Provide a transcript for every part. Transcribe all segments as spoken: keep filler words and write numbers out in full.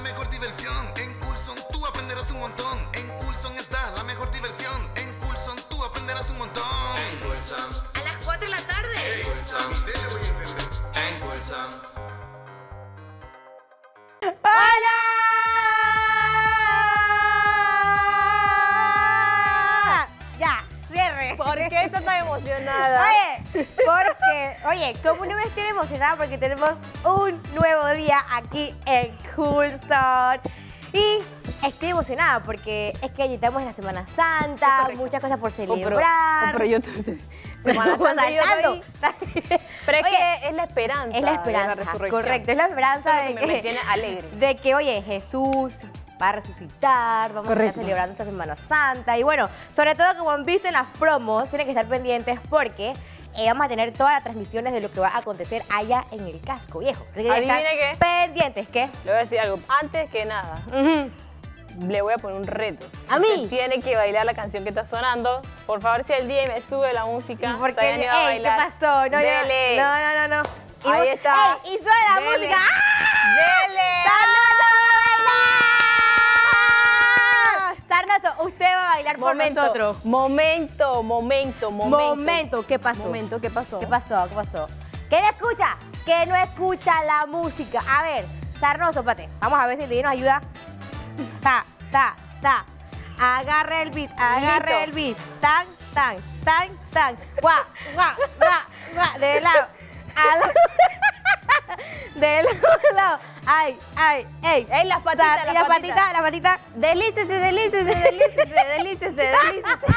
mejor diversión. En Coulson tú aprenderás un montón. En Coulson está la mejor diversión. En Coulson tú aprenderás un montón. En Coulson. A las cuatro de la tarde. En Coulson. Te le voy a encender. En Coulson. ¡Hola! Ya, cierre. ¿Por qué estás tan emocionada? Oye, porque, oye, ¿cómo no me estoy emocionada? Porque tenemos un nuevo día aquí en Coulson. Y estoy emocionada porque es que ya estamos en la Semana Santa, Correcto. muchas cosas por Oh, pero, celebrar. oh, pero yo te- Semana Santa yo Saltando. estoy- Pero es Oye, que es la esperanza. Es la de esperanza, resurrección. correcto, es la esperanza Eso es de lo que que, me tiene alegre. de que, oye, Jesús va a resucitar, vamos Correcto. a estar celebrando esta Semana Santa. Y bueno, sobre todo como han visto en las promos, tienen que estar pendientes porque eh, vamos a tener todas las transmisiones de lo que va a acontecer allá en el casco viejo. Así que ya Adivine están qué. pendientes, ¿qué? Le voy a decir algo. Antes que nada, Ujú. le voy a poner un reto. ¿A mí? Usted tiene que bailar la canción que está sonando. Por favor, si el D J me sube la música. Porque, Sayani va a ey, ¿qué bailar. pasó? No, yo- Dele. no, no, no, no. Y Ahí vos- está. ey, y suena la Dele. música. ¡Ah! ¡Dele! ¡Sarnoso va a bailar! Sarnoso, usted va a bailar por Momento, nosotros. momento, momento, momento. Momento, ¿qué pasó? Momento, ¿qué pasó? ¿Qué pasó? ¿Qué pasó? ¿Que no escucha? Que no escucha la música. A ver, Sarnoso, espérate. Vamos a ver si el D J nos ayuda. Ta, ta, ta. Agarre el beat, agarre Listo. el beat. Tan, tan, tan, tan. Guau, guau, guau, guau. De lado. A la... De lado a lado. Ay, ay, ey. Ey, las patitas, Ta- y las las patitas. patitas, las patitas. Delícese, delícese, delícese, delícese, delícese.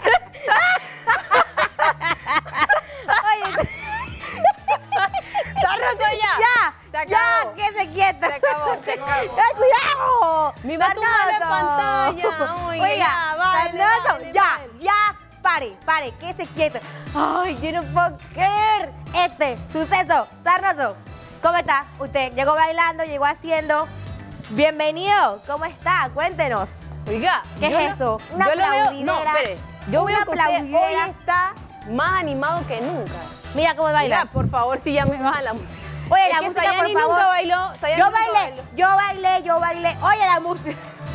Oye, ¡Sarnoso ya! ya, Se acabó. ya, que se quieta. Se acabó, se acabó. ¡Ay, cuidado! Mira tu mano en Sarnoso. pantalla. Oiga, Oiga, ya, baile, Sarnoso, baile, ya, baile. ya, pare, pare, que se quieto. Ay, yo no puedo creer este suceso. Sarnoso, ¿cómo está usted? Llegó bailando, llegó haciendo. Bienvenido, ¿cómo está? Cuéntenos. Oiga, ¿Qué yo es lo- eso? Una yo lo veo, no, aplaudidera. espere. Yo Una veo que usted hoy aplaudidera. está más animado que nunca. Mira cómo baila. Mira, por favor, si ya me baja la música. Oye, Es la que música, Sayani por favor. nunca bailó. Sayani Yo nunca bailé, bailó. yo bailé, yo bailé. Oye, la música.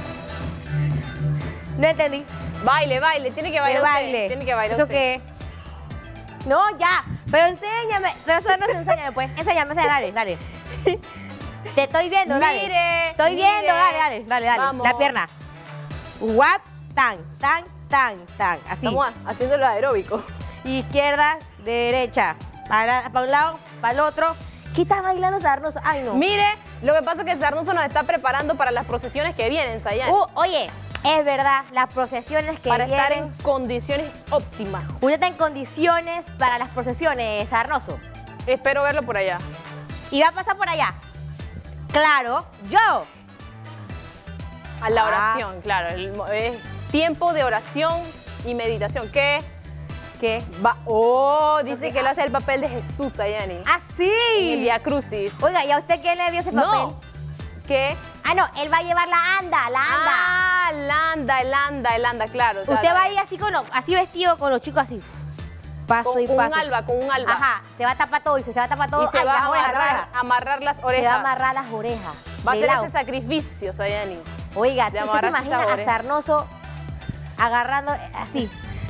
No entendí. Baile, baile, tiene que Que bailar usted, baile. Tiene que bailar ¿Eso usted. qué? No, ya. Pero enséñame. Pero eso no se enseña después. Enséñame, enséñame, dale, dale. Te estoy viendo, dale. Mire, Estoy mire. viendo, dale, dale, dale, dale. Vamos. La pierna. Guap, tan, tan, tan, tan. Así. Estamos haciendo lo aeróbico. Izquierda, derecha. Para, para un lado, para el otro. ¿Qué estás bailando, Sarnoso? Ay, no. Mire, lo que pasa es que Sarnoso nos está preparando para las procesiones que vienen, Sayani. Uh, oye, es verdad, las procesiones que para estar vienen. en condiciones óptimas. Usted está en condiciones para las procesiones, Sarnoso. Espero verlo por allá. Y va a pasar por allá. Claro, yo. A la Ah. oración, claro. el mo- es tiempo de oración y meditación. ¿Qué? ¿Qué? Va. Oh, dice Entonces, que él hace el papel de Jesús, Sayani. En el Así. Via Crucis. Oiga, ¿y a usted quién le dio ese papel? No. ¿Qué? Ah, no, él va a llevar la anda, la anda. Ah, el anda, el anda, el anda, claro. usted va a ir así con los, así vestido con los chicos así. Paso con, y con paso. un alba, con un alba. Ajá, se va a tapar todo, dice, se va a tapar todo. Y se Ay, va las a orejas, las amarrar, orejas. amarrar las Se orejas. va a amarrar las orejas. Va a de hacer lado. ese sacrificio, Sayani. Oiga, de ¿tú te amarrarse imaginas esas a orejas. Sarnoso agarrando así?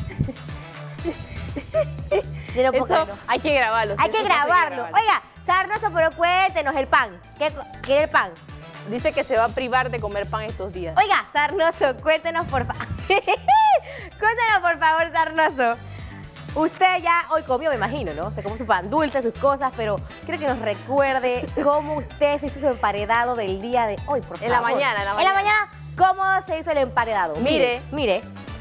Yo no puedo Eso creerlo. hay que grabarlo. sí, Hay que eso sí grabarlo. Oiga, Sarnoso, pero cuéntenos el pan. ¿Qué co- quiere el pan? Dice que se va a privar de comer pan estos días. Oiga, Sarnoso, cuéntenos por favor. Cuéntenos por favor, Sarnoso. Usted ya hoy comió, me imagino, ¿no? Se comió su pan dulce, sus cosas, pero quiero que nos recuerde cómo usted se hizo su emparedado del día de hoy, por favor. En la mañana, en la En la mañana. mañana, ¿cómo se hizo el emparedado? Mire. Mire.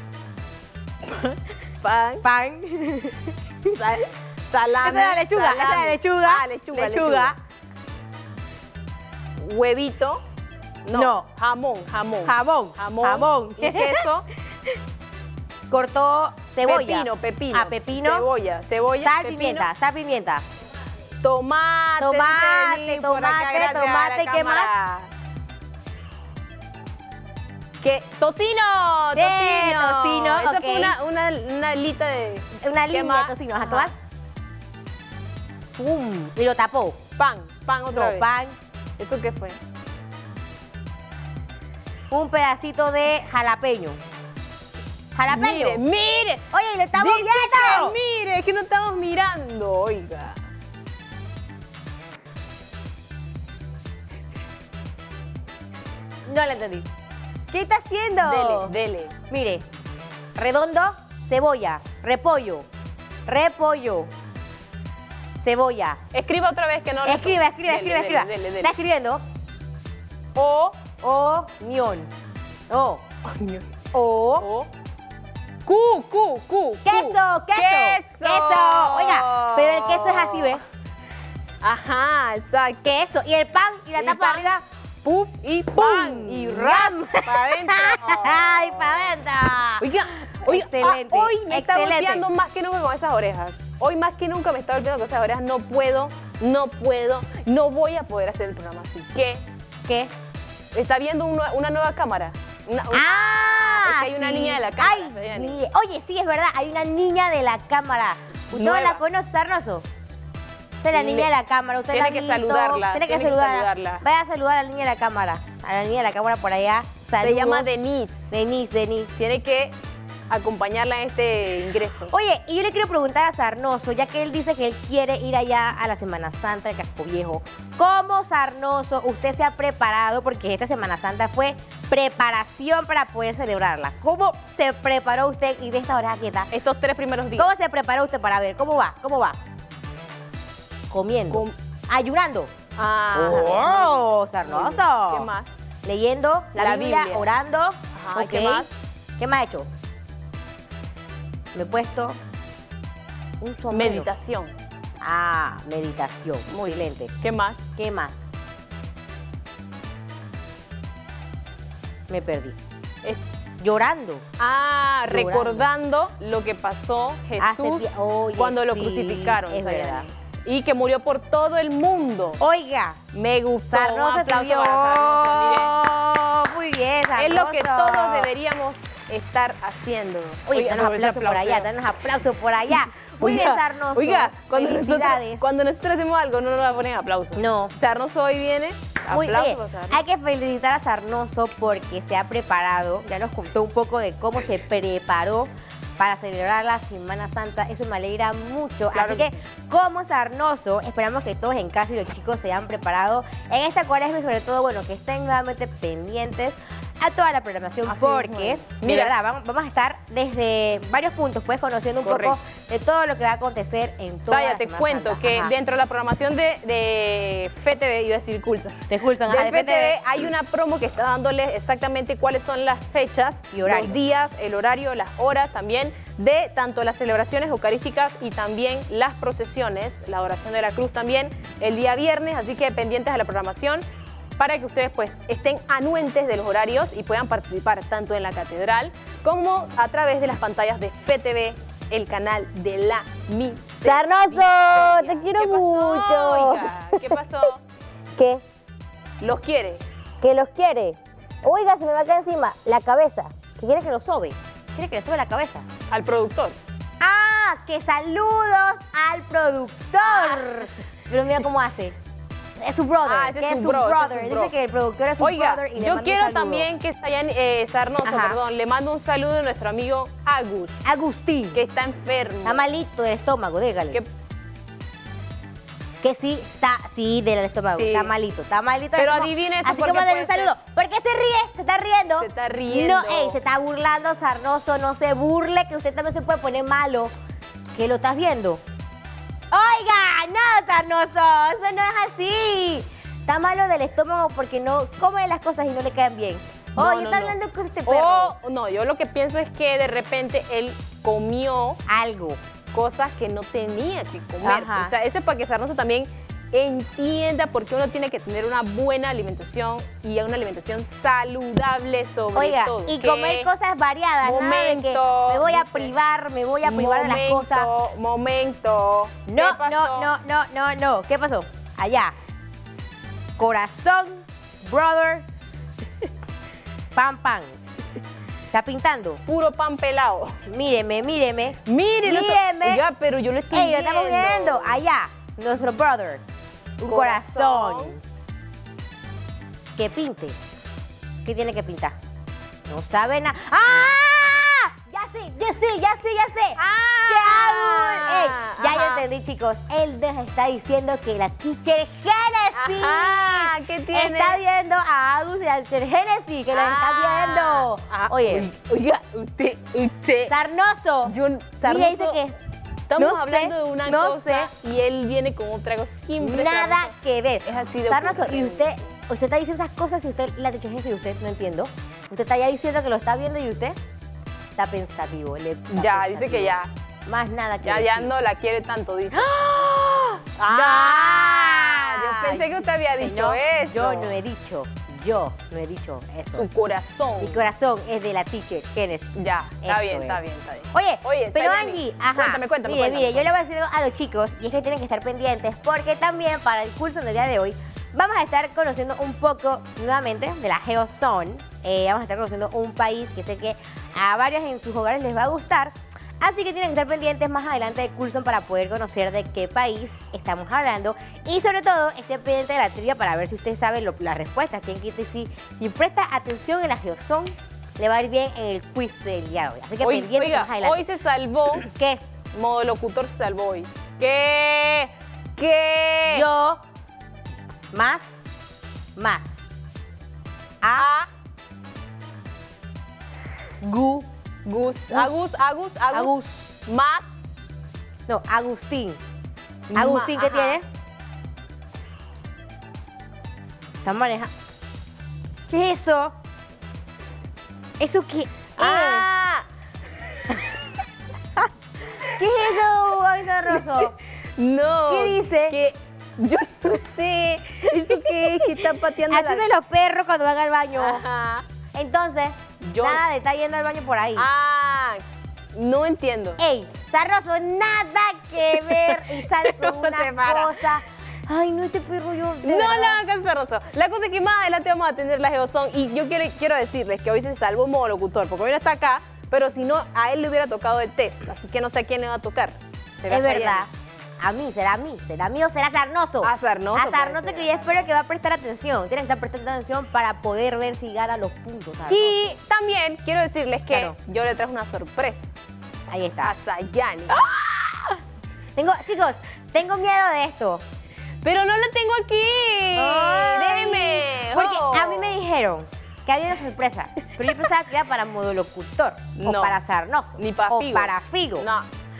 Pan, Pan. sal, salame. Esa es la lechuga, esa es la salame. lechuga. Ah, lechuga, Lechuga. lechuga. Huevito. No, No. jamón, jamón. Jamón. Jamón. Jamón. Y queso. Cortó cebolla. Pepino, pepino. Ah, pepino. Cebolla, cebolla. Sal, pepino, pimienta, sal, pimienta. Tomate. Tomate, dice Lili por acá, tomate, gracias a la tomate, ¿qué cámara. ¿Qué? ¡Tocino! Bien, ¡Tocino! tocino, Esa ok. fue una, una, una alita de... Una ¿Qué línea más? de tocino. Ajá, ¿qué Ajá. más? Pum. Y lo tapó. Pan, pan otra No, vez. pan. ¿Eso qué fue? un pedacito de jalapeño. Jalapeño. Mire, mire. Oye, lo estamos Dice viendo. que mire, es que no estamos mirando, oiga. No lo entendí. ¿Qué está haciendo? Dele, dele. Mire, redondo, cebolla, repollo, repollo, cebolla. Escriba otra vez que no lo... Escribe, escribe, Dele, escribe, dele, escriba. dele, dele. Está escribiendo O, oñón. O, Oño. o, O. Q, Q, Q. queso, Q. queso, queso. Oiga, pero el queso es así, ¿ves? Ajá, exacto. Queso. Y el pan y la Y tapa pan. arriba. Puff y pan. Y ras para adentro. ¡Ay, para adentro! Oiga, oiga, Excelente, ah, hoy me está excelente. golpeando más que nunca con esas orejas. Hoy más que nunca me está golpeando con esas orejas. No puedo, no puedo, no voy a poder hacer el programa así. ¿Qué? ¿Qué? ¿Está viendo una, una nueva cámara? Una- una- ¡Ah! es que hay una sí. niña de la cámara. Ay, Fayani. mire. Oye, sí, es verdad, hay una niña de la cámara. ¿Usted no Nueva. la conoce, Sarnoso? Usted es la Le- niña de la cámara, usted tiene la que amiguito, saludarla, Tiene que tiene que saludarla. saludarla. Vaya a saludar a la niña de la cámara. A la niña de la cámara por allá. Saludos. Se llama Denise. Denise, Denise. Tiene que acompañarla en este ingreso. Oye, y yo le quiero preguntar a Sarnoso, ya que él dice que él quiere ir allá a la Semana Santa de Casco Viejo. ¿Cómo, Sarnoso, usted se ha preparado? Porque esta Semana Santa fue preparación para poder celebrarla. ¿Cómo se preparó usted y de esta hora quieta? Estos tres primeros días. ¿Cómo se preparó usted para ver? ¿Cómo va? ¿Cómo va? Comiendo. Com- Ayunando. Ah, ¡Oh, Sarnoso! ¿Qué más? Leyendo la, La Biblia, Biblia. orando. Ajá, ok. ¿qué más? ¿Qué más ha hecho? Me he puesto un sombrero. Meditación. Ah, meditación. Muy excelente. ¿Qué más? ¿Qué más? Me perdí. Es- Llorando. Ah, Llorando. recordando lo que pasó Hace Jesús tie- oye, cuando lo sí, crucificaron, es Sayani. verdad. Y que murió por todo el mundo. Oiga, Me gustó. Un Sarnoso te aplauso vio. para Sarnoso, Muy bien, mire. Sarnoso. Es lo que todos deberíamos estar haciendo. Oye, Oiga, danos no, ese aplausos por allá, aplauso. danos aplausos por allá. Muy bien, Oiga, Sarnoso. Oiga, cuando nosotros, Felicidades. cuando nosotros hacemos algo, no nos ponen aplausos. No. Sarnoso hoy viene. Muy Aplausos bien. para Sarnoso. Hay que felicitar a Sarnoso porque se ha preparado, ya nos contó un poco de cómo se preparó para celebrar la Semana Santa. Eso me alegra mucho. Claro Así que que, como Sarnoso, esperamos que todos en casa y los chicos se hayan preparado en esta cuaresma y sobre todo, bueno, que estén nuevamente pendientes a toda la programación Así porque, es, bueno. de Mira. verdad, vamos, vamos a estar desde varios puntos, pues, conociendo un Correcto. poco de todo lo que va a acontecer en toda Saya, la te Semana cuento Santa. que Ajá. dentro de la programación de, de F T V, iba a decir Culsa, Te esculpan, ajá, del de F T V hay una promo que está dándole exactamente cuáles son las fechas, Y horarios. los días, el horario, las horas también de tanto las celebraciones eucarísticas y también las procesiones, la adoración de la cruz también el día viernes, así que pendientes a la programación para que ustedes pues estén anuentes de los horarios y puedan participar tanto en la catedral como a través de las pantallas de F T V, el canal de la misericordia. Sarnoso, te quiero ¿Qué pasó, mucho. oiga? ¿Qué pasó? ¿Qué? ¿Los quiere? Que los quiere. Oiga, se me va a caer encima la cabeza. Que quiere que lo sobe. Quiere que le sobe la cabeza. Al productor. Ah, que saludos al productor. Pero mira cómo hace. Es su brother. Ah, ese es que su bro, ese es brother. su bro. Dice que el productor es su Oiga, brother y le yo manda quiero un saludo. también que Sayan, eh, Sarnoso, Ajá. perdón, le mando un saludo a nuestro amigo Agus, Agustín. que está enfermo. Está malito del estómago, dígale. Que- Que sí, está, sí, del estómago. Sí. Está malito, está malito. del Pero estómago. adivine eso Así que porque mándale un puede saludo. ¿Por qué se ríe? ¿Se está riendo? Se está riendo. No, ey, se está burlando, Sarnoso. No se burle, que usted también se puede poner malo. ¿Qué lo estás viendo? Oiga, no, Sarnoso, eso no es así. Está malo del estómago porque no come las cosas y no le quedan bien. No, Oye, no, está no. hablando cosas este perro. O, no, yo lo que pienso es que de repente él comió Algo. cosas que no tenía que comer. Ajá. O sea, eso es para que Sarnoso también entienda por qué uno tiene que tener una buena alimentación y una alimentación saludable sobre Oiga, todo. y que- comer cosas variadas, nada de que Momento, me voy a dice. privar, me voy a privar de las Momento, cosas. Momento, ¿Qué No, pasó? no, no, no, no, no. ¿Qué pasó? Allá. Corazón, brother. Pam, pam. Está pintando. Puro pan pelado. Míreme, míreme. Mire, lo to- Míreme. Oiga, pero yo lo estoy Ey, lo viendo. estamos viendo. Allá. Nuestro brother. Un corazón. Corazón. Que pinte. ¿Qué tiene que pintar? No sabe nada. ¡Ah! Ya sé, ya sé, ya sé, ya sé. Ah, ¿Qué hago? Ey, ya ajá. yo entendí, chicos. Él nos está diciendo que la teacher Genesis Ajá, ¿qué tiene? está viendo a Agus y la teacher Genesis, que los está viendo. Ah, Oye, oiga, usted, usted. Sarnoso. Yo, Mira, Sarnoso, dice que estamos no sé, hablando de una no cosa sé. y él viene con otra cosa. Siempre nada Sarnoso. que ver. Es así de Sarnoso, y ocurrente. usted, usted está diciendo esas cosas y usted, la teacher Genesis, y usted no entiendo. Usted está ya diciendo que lo está viendo y usted está pensativo. le- está Ya, pensativo. dice que ya. Más nada que Ya, ya decir. no la quiere tanto, dice. ¡Ah! Ah, yo Ay, pensé que usted había dicho no, eso. Yo no he dicho, yo no he dicho eso. Su corazón. Mi corazón es de la teacher Genesis. Ya, está Eso bien, está es. bien, está bien. Oye, Oye, pero Sayani, Angie, ajá. cuéntame, cuéntame, Mire, cuéntame. mire, yo le voy a decir algo a los chicos y es que tienen que estar pendientes porque también para el curso del día de hoy vamos a estar conociendo un poco nuevamente de la Geozone. Eh, vamos a estar conociendo un país que sé que a varios en sus hogares les va a gustar. Así que tienen que estar pendientes más adelante del curso para poder conocer de qué país estamos hablando. Y sobre todo, estén pendientes de la trivia para ver si usted sabe lo- las respuestas. Tienen que si, si presta atención en la Geozone, le va a ir bien en el quiz del día de hoy. Así que Hoy, pendientes oiga, más adelante. hoy se salvó, ¿Qué? modo locutor se salvó hoy. ¿Qué? ¿Qué? Yo, más, más. A, A, Gu, Gus, Agus, Agus, Agus, Agus. más, no, Agustín. Ma- Agustín, ¿qué ajá. tiene? Está manejando. ¿Qué es eso? ¿Eso qué es? ah, ¿Qué es eso, Gabriel Rosso? no. ¿Qué dice? Que yo no sé. ¿Eso qué es? Que está pateando Así de los perros cuando van al baño. Ajá. Entonces, Yo- nada de estar yendo al baño por ahí. Ah, no entiendo. Ey, Sarroso, nada que ver y sale con No una se para. cosa. Ay, no, este perro yo. de No verdad. le hagan caso a Rosso. La cosa es que más adelante vamos a tener la Geozone y yo quiero, quiero decirles que hoy se salvó modo locutor porque hoy no está acá, pero si no, a él le hubiera tocado el test, así que no sé a quién le va a tocar. ¿Será Es verdad. Sayanis? A mí, será a mí, será a mí o será Sarnoso. A Sarnoso A puede Sarnoso ser. que yo espero que va a prestar atención. Tiene que estar prestando atención para poder ver si gana los puntos. Sarnoso. Y también quiero decirles que Claro. yo le traje una sorpresa Ahí está. a Sayani. Tengo, chicos, tengo miedo de esto. Pero no lo tengo aquí. Ay, Déjeme. Porque Oh. a mí me dijeron que había una sorpresa. Pero yo pensaba que era para modo locutor. O No. para Sarnoso. Ni para o Figo. para Figo. No,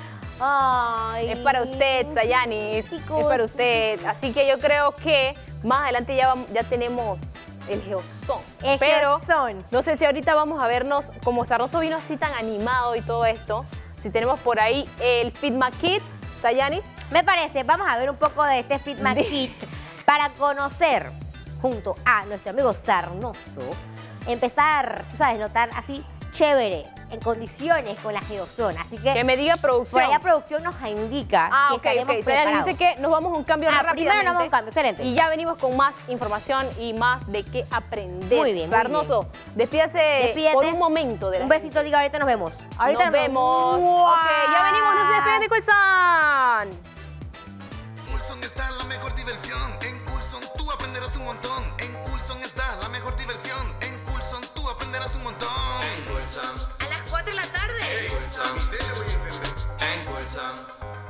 Ay. es para usted, Sayanis. Chicos. Es para usted. Así que yo creo que más adelante ya, vamos- ya tenemos el Geozone. El Pero Geozone. no sé si ahorita vamos a vernos, como Sarnoso vino así tan animado y todo esto, si tenemos por ahí el Fitma Kids, Sayanis. Me parece, vamos a ver un poco de este Fitman De- Kids para conocer junto a nuestro amigo Sarnoso, empezar, tú sabes, notar así chévere, en condiciones con la Geozone. Así que, Que me diga por producción. allá producción nos indica Ah, si ok, estaremos ok. Sayanis preparados. dice que nos vamos a un cambio Ah, rápidamente. primero nos vamos a un cambio, excelente. Y ya venimos con más información y más de qué aprender. Muy bien, muy Sarnoso, despídase Despídete. por un momento de la Un besito, diga, ahorita nos vemos. Ahorita Nos vemos. ¡Wow! Ok, ya venimos, no se despeguen de Coulson. Coulson está la mejor diversión. En Coulson tú aprenderás un montón. En Coulson está la mejor diversión. En Coulson tú aprenderás un montón. En Coulson, A las cuatro de la tarde. en Coulson, en Coulson,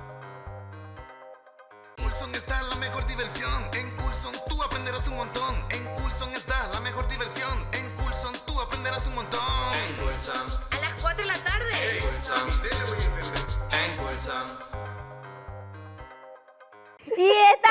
Coulson está la mejor diversión. En Coulson tú aprenderás un montón. En Coulson está la mejor diversión. En Coulson tú aprenderás un montón. en Coulson, A las cuatro de la tarde. en Coulson, en Coulson. Y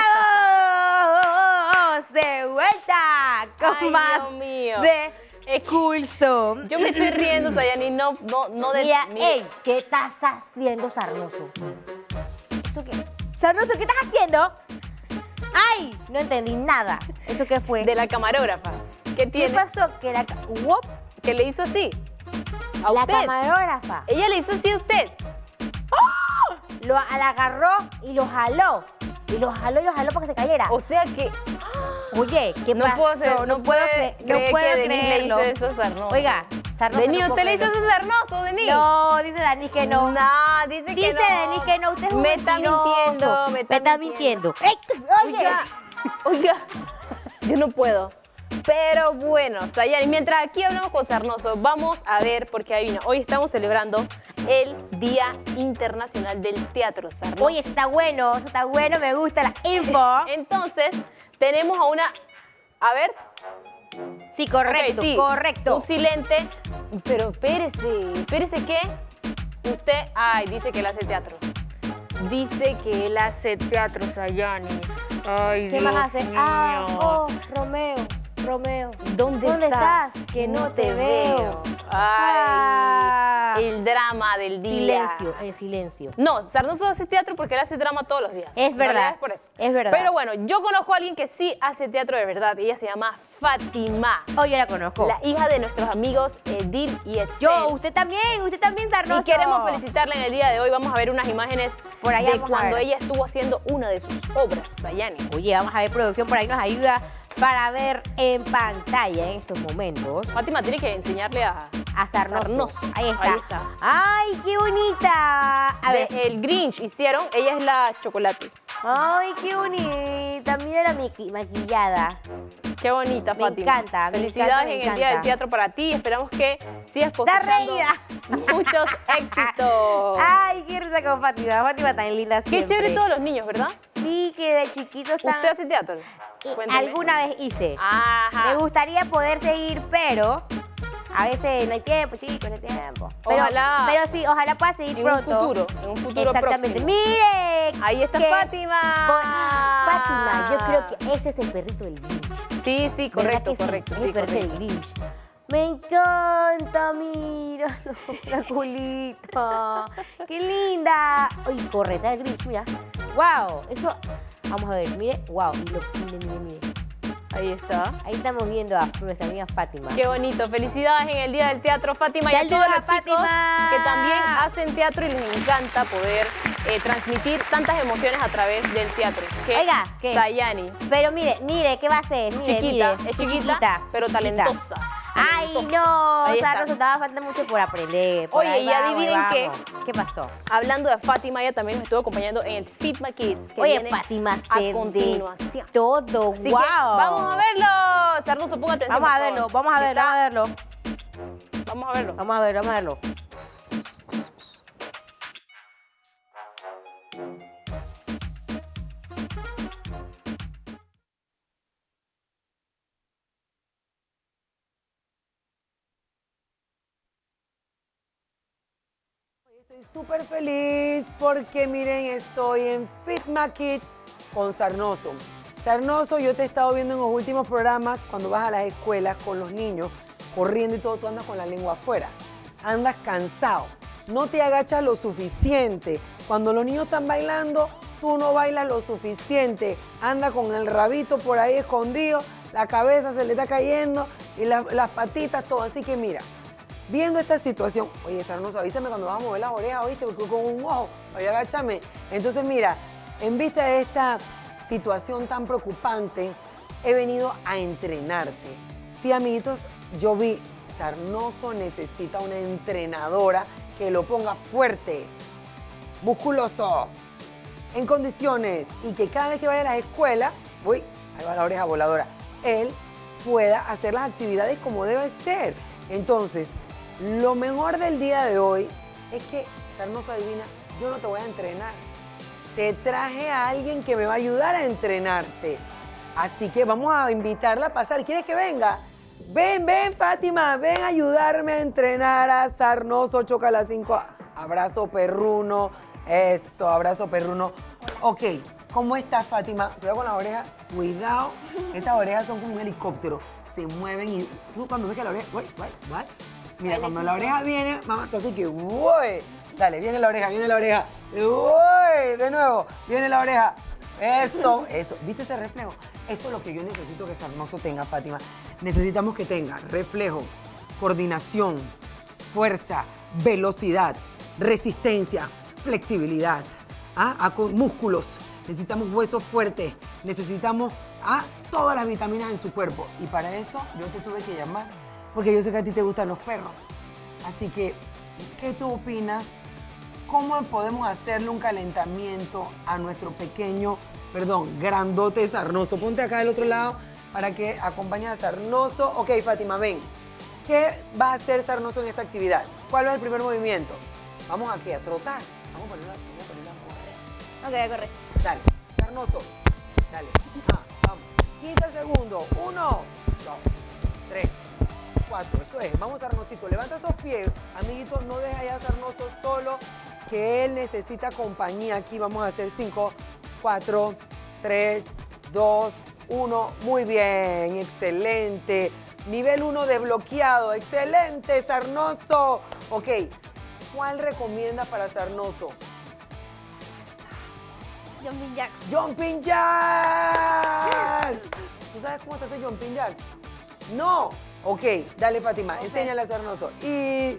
estamos de vuelta con Ay, más Dios mío. de Coulson. Yo me estoy riendo, Sayanis, no, no, no de Mira, mi- ey, ¿qué estás haciendo, Sarnoso? ¿Eso qué? Sarnoso, ¿qué estás haciendo? ¡Ay! No entendí nada. ¿Eso qué fue? de la camarógrafa. ¿Qué ¿Qué tiene? pasó? Que la, ca- Wop, Que le hizo así. A la usted. camarógrafa Ella le hizo así a usted. lo, la agarró y lo jaló. Y lo jaló y lo jaló para que se cayera. O sea que Oye, ¿qué no pasó? puedo ser- no puedo, puede cre- creer no puedo que Denise le creerlo. hizo eso a Sarnoso. Oiga, Sarnoso, Denis, no usted puedo le hizo eso creerlo. a Sarnoso, Denis. No, dice Dani que no. No, dice que Dice no. Denis que no, usted es un Me está mentiroso. mintiendo, me está, mintiendo. ¡Ey! Oye, Oiga, oiga, yo no puedo. Pero bueno, Sayani, mientras aquí hablamos con Sarnoso, vamos a ver, porque adivina, hoy estamos celebrando el Día Internacional del Teatro, Sarnoso. Oye, está bueno, eso está bueno, me gusta la info. Entonces, tenemos a una... A ver. Sí, correcto, Ok, sí, correcto. Un silente. Pero espérese, espérese que usted... Ay, dice que él hace teatro. Dice que él hace teatro, Sayani. Ay, ¿Qué Dios más hace? mío. Ah, oh, Romeo, Romeo. ¿Dónde, ¿Dónde estás? estás? Que no te veo. Ay, Ah. el drama del día. Silencio, el silencio. No, Sarnoso hace teatro porque él hace drama todos los días. Es En verdad, realidad Es por eso. es verdad. Pero bueno, yo conozco a alguien que sí hace teatro de verdad. Ella se llama Fátima. Oh, yo la conozco. La hija de nuestros amigos Edil y Etzel. Yo, usted también, usted también, Sarnoso. Y queremos felicitarla en el día de hoy. Vamos a ver unas imágenes Por allá de vamos a cuando ver. ella estuvo haciendo una de sus obras, Sayanis. Oye, vamos a ver, producción por ahí nos ayuda para ver en pantalla en estos momentos Fátima tiene que enseñarle a, a Sarnoso. Sarnoso. Ahí está. Ahí está. ¡Ay, qué bonita! A de ver. El Grinch hicieron. Ella es la chocolate. ¡Ay, qué bonita! Mira la maqui- maquillada. Qué bonita, Me Fátima. encanta, me Felicidades encanta, me en el Día encanta. del Teatro para ti. Esperamos que sigas ¡Está cosechando reída! muchos éxitos. ¡Ay, qué risa con Fátima! Fátima tan linda Qué siempre. chévere todos los niños, ¿verdad? Sí, que de chiquitos están... ¿Usted hace teatro? Cuénteme. Alguna vez hice. Ajá. Me gustaría poder seguir, pero a veces no hay tiempo, chicos, no hay tiempo. Pero, Ojalá. Pero sí, ojalá pueda seguir En un pronto. futuro, en un futuro Exactamente. próximo. ¡Mire! Ahí está qué Fátima. bon- Fátima, yo creo que ese es el perrito del Grinch. Sí, sí, ¿Verdad correcto, que sí? correcto. Es Sí, el perrito correcto. del Grinch. Me encanta, mira, la culita. ¡Qué linda! Uy, correcta del Grinch, mira. ¡Wow! Eso, vamos a ver, mire, wow, mire, mire, mire, mire. Ahí está. Ahí estamos viendo a nuestra amiga Fátima. Qué bonito. Felicidades en el Día del Teatro, Fátima, y a Saludos todos los a chicos Fátima. que también hacen teatro y les encanta poder eh, transmitir tantas emociones a través del teatro. Que Oiga, ¿qué? Sayani. Pero mire, mire, ¿qué va a hacer? Mire, Chiquita, mire, es chiquita, pero talentosa. Ay, Talentosa. no, Ahí o sea, está. nos estaba falta mucho por aprender. por Oye, ahí y vamos, adivinen ahí qué. vamos. ¿Qué pasó? Hablando de Fátima, ella también nos estuvo acompañando en el Fitma Kids. Que Oye, viene Fátima, a sé de continuación. todo, Así wow. que vamos a verlo. Sarnoso, ponga atención. Vamos a por favor. verlo, vamos a verlo, Está- vamos a verlo. Vamos a verlo. Vamos a verlo, vamos a verlo. Estoy súper feliz porque miren, estoy en Fitma Kids con Sarnoso. Sarnoso, yo te he estado viendo en los últimos programas cuando vas a las escuelas con los niños, corriendo y todo, tú andas con la lengua afuera. Andas cansado, no te agachas lo suficiente. Cuando los niños están bailando, tú no bailas lo suficiente. Anda con el rabito por ahí escondido, la cabeza se le está cayendo y la- las patitas, todo. Así que mira, viendo esta situación, oye, Sarnoso, avísame cuando vas a mover las orejas, ¿oíste? Porque con un ojo, oye, agáchame. Entonces, mira, en vista de esta situación tan preocupante, he venido a entrenarte. Sí, amiguitos, yo vi, Sarnoso necesita una entrenadora que lo ponga fuerte, musculoso, en condiciones, y que cada vez que vaya a la escuela, uy, ahí va la oreja voladora, él pueda hacer las actividades como debe ser. Entonces, lo mejor del día de hoy es que, Sarnoso, adivina, yo no te voy a entrenar. Te traje a alguien que me va a ayudar a entrenarte. Así que vamos a invitarla a pasar. ¿Quieres que venga? Ven, ven, Fátima, ven a ayudarme a entrenar a Sarnoso Chocala cinco. Abrazo perruno. Eso, abrazo perruno. Ok, ¿cómo estás, Fátima? Cuidado con las orejas. Cuidado. Estas orejas son como un helicóptero. Se mueven y tú cuando ves que la oreja... Uy, uy, uy. Mira, cuando la oreja viene, mamá, tú así que... Uy. Dale, viene la oreja, viene la oreja. Uy, de nuevo, viene la oreja. Eso, eso. ¿Viste ese reflejo? Eso es lo que yo necesito que Sarnoso tenga, Fátima. Necesitamos que tenga reflejo, coordinación, fuerza, velocidad, resistencia, flexibilidad, ¿ah? Ah, con músculos. Necesitamos huesos fuertes. Necesitamos ¿ah? todas las vitaminas en su cuerpo. Y para eso yo te tuve que llamar, porque yo sé que a ti te gustan los perros. Así que, ¿qué tú opinas? ¿Cómo podemos hacerle un calentamiento a nuestro pequeño, perdón, grandote Sarnoso? Ponte acá del otro lado para que acompañes a Sarnoso. Ok, Fátima, ven. ¿Qué va a hacer Sarnoso en esta actividad? ¿Cuál es el primer movimiento? Vamos aquí a trotar. Vamos a ponerla, vamos a ponerla a correr. Ok, corre. Dale, Sarnoso. Dale. Ah, vamos. quince segundos. Uno, dos, tres, cuatro. Eso es. Vamos, Sarnosito. Levanta esos pies. Amiguito, no deja ya a Sarnoso solo, que él necesita compañía. Aquí vamos a hacer cinco, cuatro, tres, dos, uno. Muy bien. Excelente. Nivel uno desbloqueado. Excelente, Sarnoso. Ok. ¿Cuál recomienda para Sarnoso? Jumping jacks. ¡Jumping Jacks! ¿Tú sabes cómo se hace Jumping Jacks? ¡No! Ok, dale, Fátima, Okay. enséñale a Sarnoso. Y...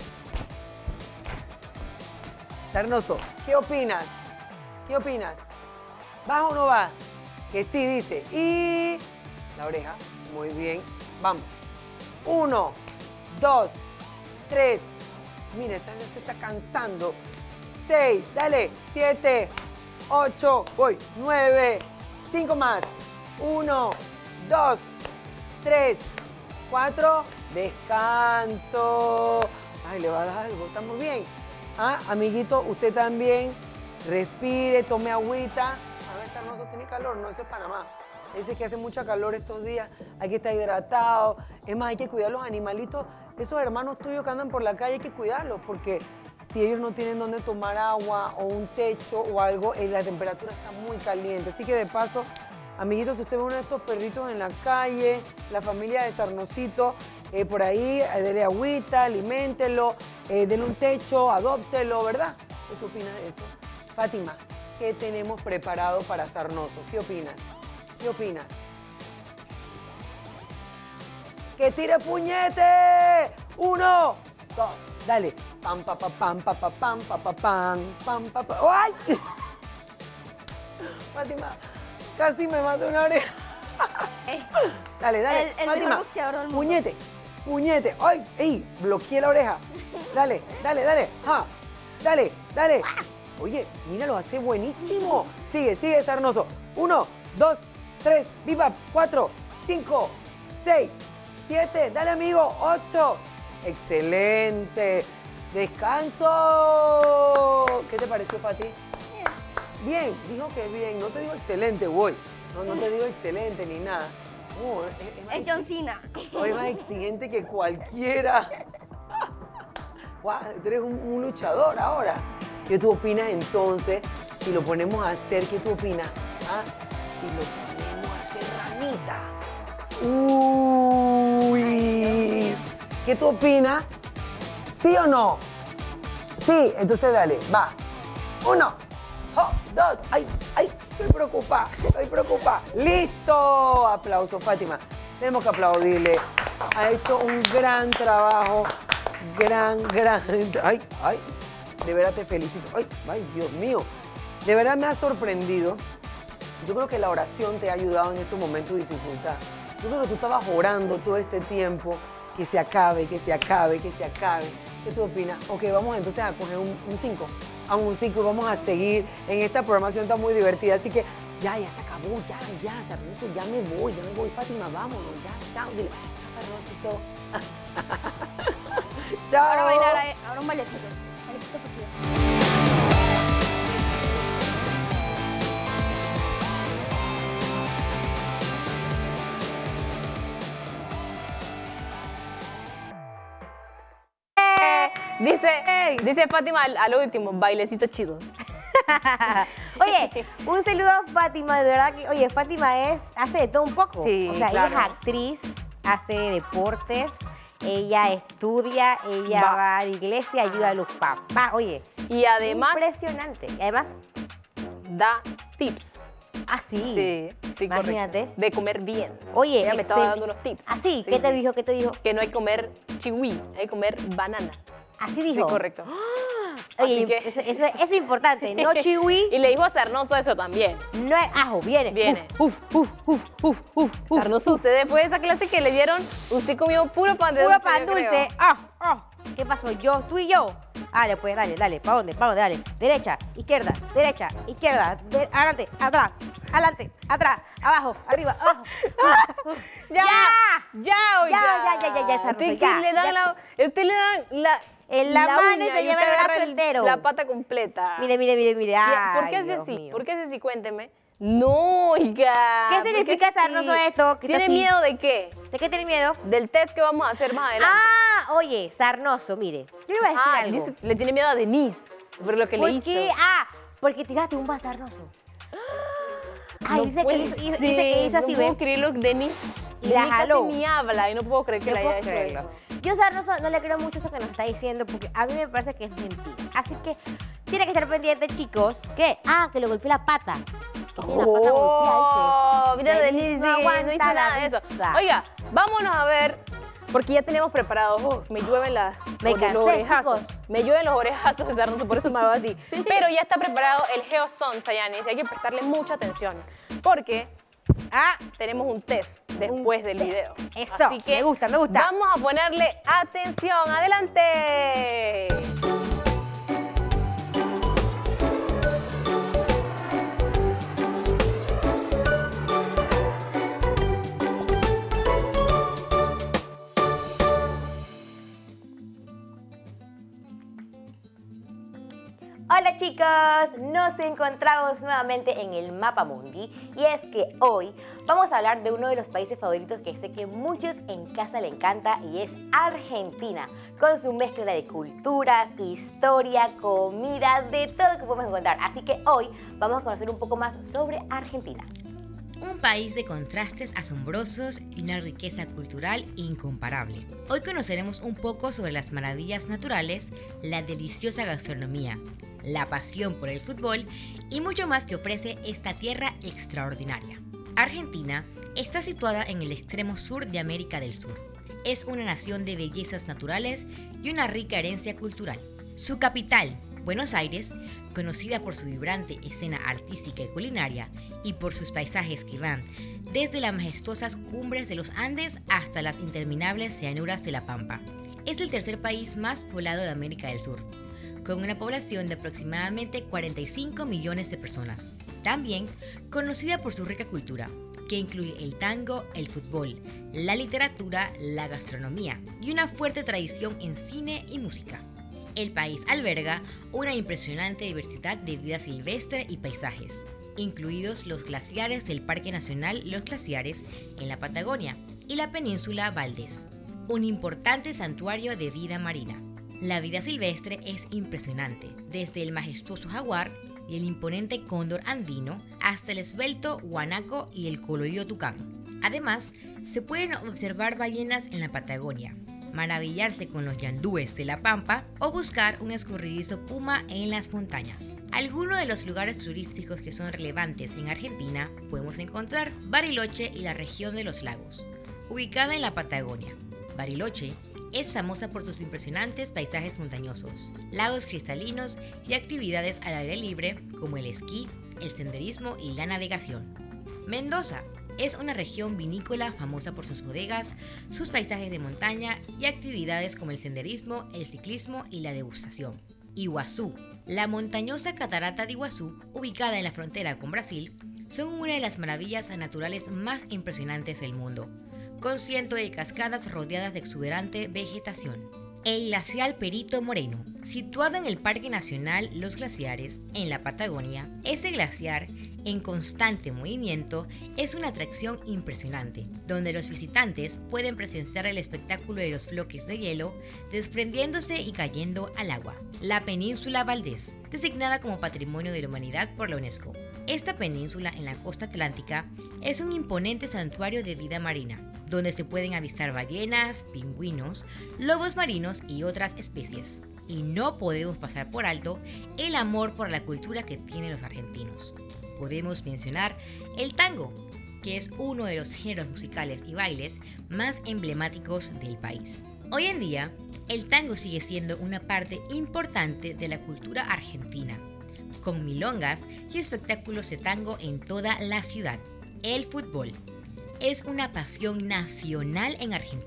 Sarnoso, ¿qué opinas? ¿Qué opinas? ¿Vas o no vas? Que sí, dice. Y... La oreja. Muy bien. Vamos. Uno, dos, tres. Mira, esta se está cansando. Seis, dale. Siete, ocho, voy. Nueve, cinco más. Uno, dos, tres, cuatro. Descanso. Ay, le va a dar algo. ¿Estamos bien? Ah, amiguito, usted también. Respire, tome agüita. A ver, Sarnoso tiene calor. No, eso es Panamá. Dice que hace mucha calor estos días. Hay que estar hidratado. Es más, hay que cuidar los animalitos. Esos hermanos tuyos que andan por la calle hay que cuidarlos porque si ellos no tienen dónde tomar agua o un techo o algo, eh, la temperatura está muy caliente. Así que de paso, amiguitos, si usted ve uno de estos perritos en la calle, la familia de Sarnosito, eh, por ahí, eh, dele agüita, aliméntelo, eh, dele un techo, adóptelo, ¿verdad? ¿Qué opinas de eso? Fátima, ¿qué tenemos preparado para Sarnoso? ¿Qué opinas? ¿Qué opinas? ¡Que tire puñete! Uno, dos, dale. Pam, pa, pa, pam, pa, pa, pam, pa, pa, pam, pam, pa, pa. ¡Ay! Fátima, casi me mató una oreja. Dale, dale. El- el Fátima, mejor boxeador del mundo. puñete, puñete. ¡Ay! ¡Ey! Bloqueé la oreja. Dale, dale, dale. ¡Ja! Dale, dale. Oye, mira, lo hace buenísimo. Sigue, sigue, Sarnoso. Uno, dos, tres, viva, cuatro, cinco, seis, siete, dale, amigo, ocho. Excelente. Descanso. ¿Qué te pareció, Fati? Bien, dijo que bien. No te digo excelente, voy. No, no te digo excelente ni nada. Uh, es, es más Es John Cena. Hoy es más exigente que cualquiera. Guau, tú eres un, un luchador ahora. ¿Qué tú opinas entonces si lo ponemos a hacer? ¿Qué tú opinas? ¿Ah? Si lo ponemos a hacer ranita. Uy. ¿Qué tú opinas? ¿Sí o no? Sí, entonces dale, va. Uno, oh, dos, ay, ay, estoy preocupada, estoy preocupada. ¡Listo! Aplauso, Fátima. Tenemos que aplaudirle. Ha hecho un gran trabajo, gran, gran. Ay, ay, de verdad te felicito. Ay, ay, Dios mío. De verdad me ha sorprendido. Yo creo que la oración te ha ayudado en estos momentos de dificultad. Yo creo que tú estabas orando todo este tiempo que se acabe, que se acabe, que se acabe. ¿Qué tú opinas? Ok, vamos entonces a coger un cinco. A un cinco y vamos a seguir en esta programación tan muy divertida. Así que ya, ya se acabó, ya, ya, Sarnoso, ya me voy, ya me voy. Fátima, vámonos, ya, chao. Dile, chao, Sarnosito. Chao. Ahora bailar, ahí, ahora un bailecito. Bailecito fusivo. Dice, dice Fátima al, al último, bailecito chido. Oye, un saludo a Fátima, de verdad que, oye, Fátima es, hace de todo un poco. Sí, o sea, claro. ella es actriz, hace deportes, ella estudia, ella Va. va, a la iglesia, ayuda a los papás. Oye, Y además impresionante. Y además, da tips. así. Sí, sí, Imagínate. correcto. De comer bien. Oye, Ella me estaba excel- dando unos tips. Así, Sí, ¿qué te sí. dijo? ¿Qué te dijo? Que no hay que comer chihui, hay que comer banana. Así Sí, dijo. correcto. Oye, Así que- eso, eso- eso es importante. No chihui, Y le dijo a Sarnoso eso también. no es ajo, viene. Viene. Uf, uf, uf, uf, uf, uf. Sarnoso, usted después de esa clase que le dieron, usted comió puro pan de Puro dulce, pan yo creo. dulce. Ah, ah, ¿Qué pasó? Yo, tú y yo. Dale, pues, dale, dale. ¿Para dónde? ¿Para dónde? Dale. Derecha, izquierda, derecha, izquierda. De, adelante, atrás, adelante, atrás, abajo, arriba, abajo. Ya, ¡Ya! ya, oiga. Ya, ya, ya, ya, ya, Sarnoso, Usted ya, le dan ya. la, usted le dan la, En la mano y uña se lleva usted el agarra brazo entero. La pata completa. Mire, mire, mire, mire. ¿Por Ay, qué hace Dios así? mío. ¿Por qué hace así? Cuénteme. No, oiga. ¿Qué ¿por significa es así? Sarnoso esto? ¿Qué está ¿Tiene así? miedo de qué? ¿De qué tiene miedo? Del test que vamos a hacer más adelante. Ah, oye, Sarnoso, mire. Yo iba a decir Ah, algo. dice- le tiene miedo a Denise por lo que ¿Por le hizo. qué? Ah, porque tiraste un Sarnoso. Ay, No dice, que puede hizo, hizo- ser, dice que hizo así, no puedo ¿ves? creerlo, Denise. Y la Denise jaló. casi ni habla y no puedo creer que No le puedo haya hecho creerlo. eso. Yo, Sarnoso, no le creo mucho eso que nos está diciendo porque a mí me parece que es mentira. Así que tiene que estar pendiente, chicos. ¿Qué? Ah, que le golpeó la pata. Que tiene la pata golpeada, Oh, mira, dice. Denise, Denise no, no aguanta no hizo la nada de eso. risa. Oiga, vámonos a ver, porque ya tenemos preparados. Oh, me llueven las, Me los cansé, orejazos. chicos. Me llueven los orejazos de Sarnoso, por eso me hago así. Pero ya está preparado el GeoZone, Sayanis, y hay que prestarle mucha atención. Porque Ah, tenemos un test después del test. video. Eso, Así que me gusta, me gusta. Vamos a ponerle atención. ¡Adelante! hola chicos, nos encontramos nuevamente en el Mapa Mundi y es que hoy vamos a hablar de uno de los países favoritos que sé que muchos en casa le encanta y es Argentina, con su mezcla de culturas, historia, comida, de todo lo que podemos encontrar. Así que hoy vamos a conocer un poco más sobre Argentina. Un país de contrastes asombrosos y una riqueza cultural incomparable. Hoy conoceremos un poco sobre las maravillas naturales, la deliciosa gastronomía, la pasión por el fútbol y mucho más que ofrece esta tierra extraordinaria. Argentina está situada en el extremo sur de América del Sur. Es una nación de bellezas naturales y una rica herencia cultural. Su capital, Buenos Aires, conocida por su vibrante escena artística y culinaria y por sus paisajes que van desde las majestuosas cumbres de los Andes hasta las interminables llanuras de la Pampa. Es el tercer país más poblado de América del Sur, con una población de aproximadamente cuarenta y cinco millones de personas. También conocida por su rica cultura, que incluye el tango, el fútbol, la literatura, la gastronomía y una fuerte tradición en cine y música. El país alberga una impresionante diversidad de vida silvestre y paisajes, incluidos los glaciares del Parque Nacional Los Glaciares en la Patagonia y la península Valdés, un importante santuario de vida marina. La vida silvestre es impresionante, desde el majestuoso jaguar y el imponente cóndor andino hasta el esbelto guanaco y el colorido tucán. Además, se pueden observar ballenas en la Patagonia, maravillarse con los yandúes de la Pampa o buscar un escurridizo puma en las montañas. Algunos de los lugares turísticos que son relevantes en Argentina podemos encontrar Bariloche y la región de los lagos, ubicada en la Patagonia. Bariloche es famosa por sus impresionantes paisajes montañosos, lagos cristalinos y actividades al aire libre como el esquí, el senderismo y la navegación. Mendoza es una región vinícola famosa por sus bodegas, sus paisajes de montaña y actividades como el senderismo, el ciclismo y la degustación. Iguazú, la montañosa catarata de Iguazú, ubicada en la frontera con Brasil, son una de las maravillas naturales más impresionantes del mundo, con cientos de cascadas rodeadas de exuberante vegetación. El glaciar Perito Moreno, situado en el Parque Nacional Los Glaciares, en la Patagonia, ese glaciar, en constante movimiento, es una atracción impresionante, donde los visitantes pueden presenciar el espectáculo de los bloques de hielo desprendiéndose y cayendo al agua. La península Valdés, designada como Patrimonio de la Humanidad por la UNESCO. Esta península en la costa atlántica es un imponente santuario de vida marina, donde se pueden avistar ballenas, pingüinos, lobos marinos y otras especies. Y no podemos pasar por alto el amor por la cultura que tienen los argentinos. Podemos mencionar el tango, que es uno de los géneros musicales y bailes más emblemáticos del país. Hoy en día, el tango sigue siendo una parte importante de la cultura argentina, con milongas y espectáculos de tango en toda la ciudad. El fútbol es una pasión nacional en Argentina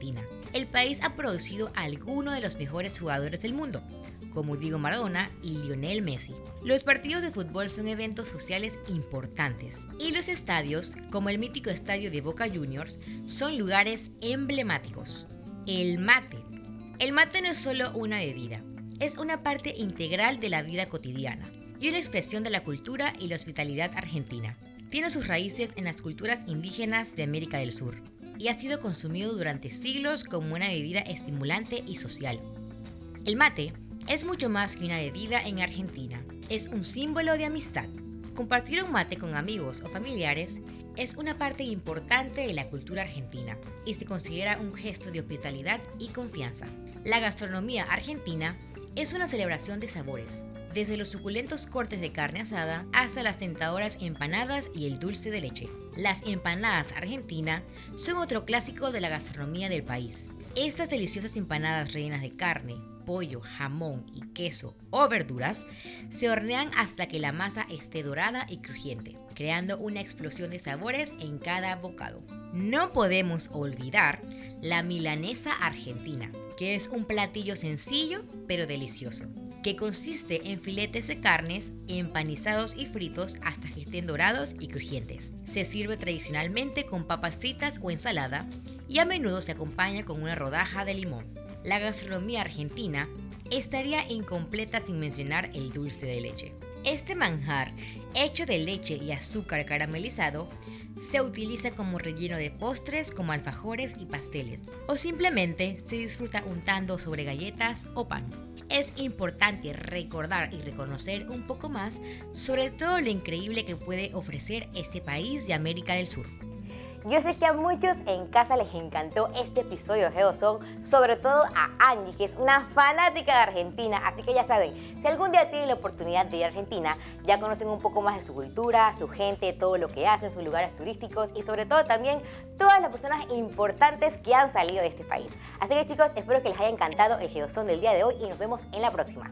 el país ha producido a algunos de los mejores jugadores del mundo, como Diego Maradona y Lionel Messi. Los partidos de fútbol son eventos sociales importantes y los estadios, como el mítico estadio de Boca Juniors, son lugares emblemáticos. El mate. El mate no es solo una bebida, es una parte integral de la vida cotidiana y una expresión de la cultura y la hospitalidad argentina. Tiene sus raíces en las culturas indígenas de América del Sur y ha sido consumido durante siglos como una bebida estimulante y social. El mate es mucho más que una bebida en Argentina, es un símbolo de amistad. Compartir un mate con amigos o familiares es una parte importante de la cultura argentina y se considera un gesto de hospitalidad y confianza. La gastronomía argentina es una celebración de sabores, desde los suculentos cortes de carne asada hasta las tentadoras empanadas y el dulce de leche. Las empanadas argentinas son otro clásico de la gastronomía del país. Estas deliciosas empanadas rellenas de carne, pollo, jamón y queso o verduras se hornean hasta que la masa esté dorada y crujiente, creando una explosión de sabores en cada bocado. No podemos olvidar la milanesa argentina, que es un platillo sencillo pero delicioso, que consiste en filetes de carnes empanizados y fritos hasta que estén dorados y crujientes. Se sirve tradicionalmente con papas fritas o ensalada y a menudo se acompaña con una rodaja de limón. La gastronomía argentina estaría incompleta sin mencionar el dulce de leche. Este manjar, hecho de leche y azúcar caramelizado, se utiliza como relleno de postres como alfajores y pasteles, o simplemente se disfruta untando sobre galletas o pan. Es importante recordar y reconocer un poco más sobre todo lo increíble que puede ofrecer este país de América del Sur. Yo sé que a muchos en casa les encantó este episodio de Gedozón, sobre todo a Angie, que es una fanática de Argentina, así que ya saben, si algún día tienen la oportunidad de ir a Argentina, ya conocen un poco más de su cultura, su gente, todo lo que hacen, sus lugares turísticos y sobre todo también todas las personas importantes que han salido de este país. Así que chicos, espero que les haya encantado el Gedozón del día de hoy y nos vemos en la próxima.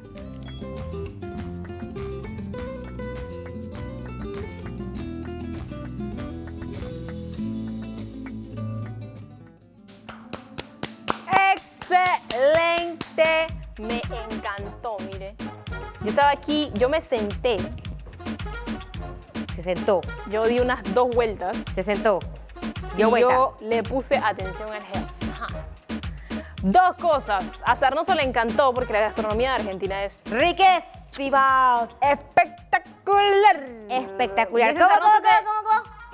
Excelente, me encantó, mire. Yo estaba aquí, yo me senté, Se sentó, yo di unas dos vueltas se sentó, y dio vuelta. yo le puse atención al Gedozón. Dos cosas, a Sarnoso le encantó porque la gastronomía de Argentina es Riquísima, espectacular. espectacular. Dice ¿Cómo, Sarnoso cómo, que- cómo, cómo, cómo?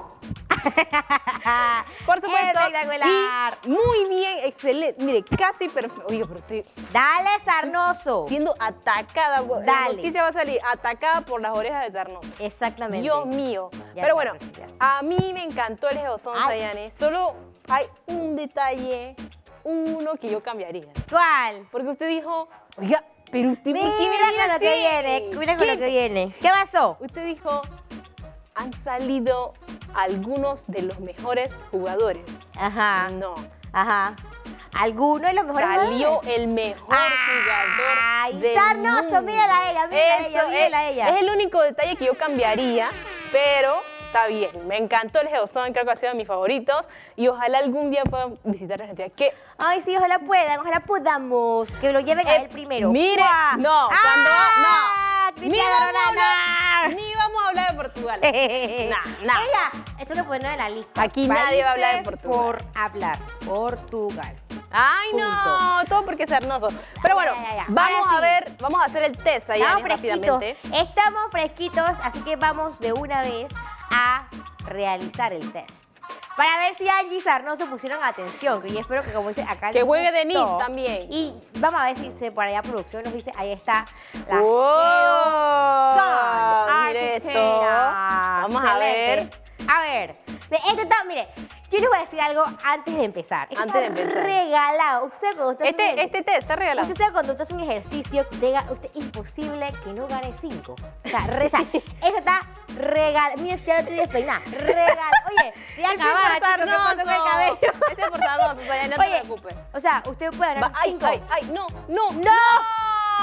Por supuesto. Espectacular. Y muy bien, excelente. Mire, casi perfecto. Oye, pero estoy Dale, Sarnoso. siendo atacada. La Dale. noticia va a salir atacada por las orejas de Sarnoso. Exactamente. Dios mío. Ya Pero está, bueno, pues, ya. a mí me encantó el Gedozón, Ay. Sayane. Solo hay un detalle, uno que yo cambiaría. ¿Cuál? Porque usted dijo, oiga, pero usted, ¿por qué me Mira viene con lo que así? viene, mira con ¿Qué? lo que viene. ¿Qué pasó? Usted dijo, han salido algunos de los mejores jugadores. Ajá, No. ajá. ¿Alguno de los mejores Salió jugadores? el mejor jugador Ay, del Sarnoso, mundo. mírala a ella, mírala a ella, Eso mírala a es, ella. es el único detalle que yo cambiaría, pero está bien. Me encantó el Gedozón, creo que ha sido de mis favoritos y ojalá algún día puedan visitar Argentina. ¿Qué? Ay, sí, ojalá puedan, ojalá podamos. Que lo lleven a Eh, él primero. mire, ¡Guau! no, cuando ¡Ah! no. Ni Cristiano vamos, a Ronaldo. hablar, ni vamos a hablar de Portugal. Nah, nah. Oiga, esto que ponerlo en la lista. Aquí nadie va a hablar de Países Portugal. por hablar. Portugal. Ay, no, Punto. todo porque es hermoso. Pero bueno, Ya, ya, ya. vamos Ahora a sí. ver, vamos a hacer el test ahí Estamos fresquitos. rápidamente. Estamos fresquitos, así que vamos de una vez a realizar el test. Para ver si Angie y Sarnoso pusieron atención, que yo espero que como dice acá Que les juegue gustó. Denise también. Y vamos a ver si se, por allá producción nos dice, ahí está la ¡Oh! Gedozón Mire esto. Argentina. Vamos a ver. Excelente. A ver, de esto está, mire, yo les voy a decir algo antes de empezar. Esto Antes está de empezar. regalado. Usted sabe cuando usted hace un- Este, este test está regalado. Usted sabe cuando usted hace un ejercicio, que tenga usted imposible que no gane cinco. O sea, reza. Eso está regalado. Mire, ya lo estoy despeinada. Regalado. Oye, ya Ese acababa, por chicos, ¿qué pasó con el Sarnoso. cabello? Ese es por Sarnoso, o sea, no te Oye, preocupes. o sea, usted puede ganar Va- ay, cinco. ay, ay, no, no, ¡No!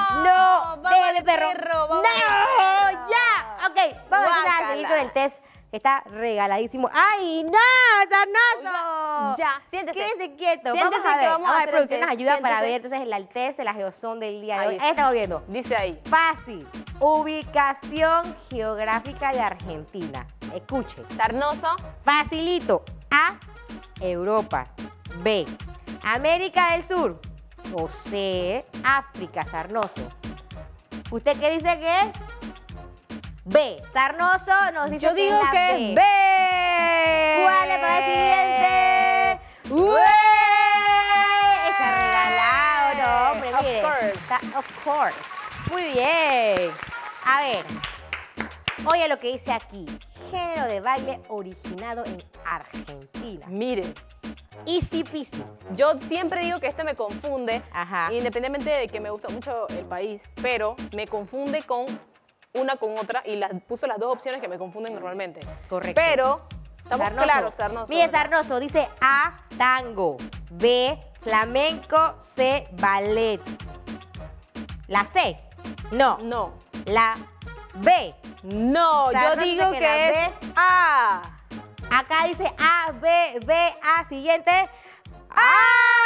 ¡No! Vamos ¡Bebe, al perro! perro, ¡No! vamos al perro. ¡Ya! Ok, vamos a Guácala. seguir con el test que está regaladísimo. ¡Ay, no, Sarnoso! Ya, siéntese. Quédese quieto. Siéntese vamos a que ver. vamos a hacer el producción nos test. ayuda para Siéntese. ver entonces el altez de la geozón del día de Ahí hoy. está. Ahí estamos viendo. Dice ahí. Fácil. Ubicación geográfica de Argentina. Escuche. Sarnoso. Facilito. A, Europa. B, América del Sur. O C, África, Sarnoso. ¿Usted qué dice que es? B. Sarnoso nos dice Yo que digo es la que B. es B. ¿Cuál es para el siguiente? ¡Ué! Está regalado, no, hombre, Of mire. course. Está- of course. Muy bien. A ver. Oye lo que dice aquí. Género de baile originado en Argentina. Mire, Easy peasy. yo siempre digo que este me confunde, Ajá. independientemente de que me gusta mucho el país, pero me confunde con una con otra y las, puso las dos opciones que me confunden normalmente. Correcto. Pero, estamos Sarnoso. claros, Sarnoso. Mire, ¿verdad? Sarnoso dice A, tango. B, flamenco. C, ballet. ¿La C? No. No. La B. No, yo Sarnoso digo dice que, que la es A. Acá dice A, B, B, A. Siguiente. ¡Ah!